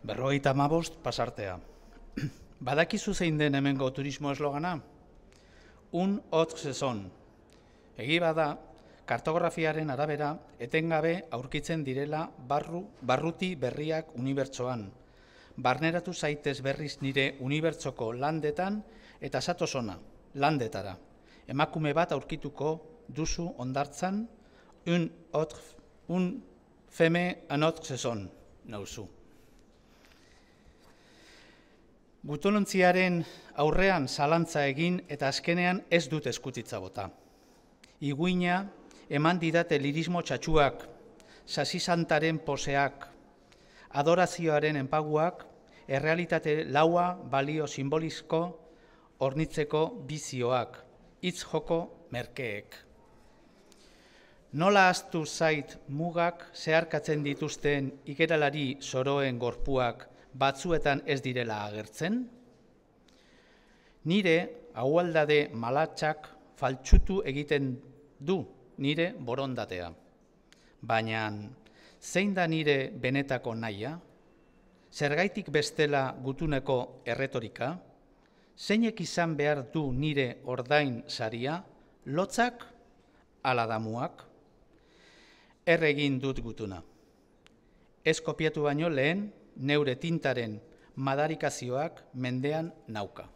55 pasartea. Badakizu zein den hemengo turismo eslogana? Un autre saison. Egi bada, kartografiaren arabera, etengabe aurkitzen direla barruti berriak unibertsoan. Barneratu zaitez berriz nire unibertsoko landetan eta zatoz ona, landetara. Emakume bat aurkituko duzu ondartzan, un feme un autre saison, nauzu. Gutunontziaren aurrean zalantza egin eta azkenean ez dut eskutitza bota. Iguina eman didate lirismo txatxuak, sasizantaren poseak, adorazioaren enpaguak, errealitate laua balio simbolizko hornitzeko bizioak, hitz joko merkeek. Nola ahaztu zait mugak zeharkatzen dituzten ikeralari zoroen gorpuak batzuetan ez direla agertzen? Nire ahualdade malatxak faltsutu egiten du nire borondatea. Baina zein da nire benetako nahia? Zergaitik bestela gutuneko erretorika? Zeinek izan behar du nire ordain saria? Lotzak ala damuak? Erregin dut gutuna. Ez kopiatu baino lehen, neure tintaren madarikazioak mendean nauka.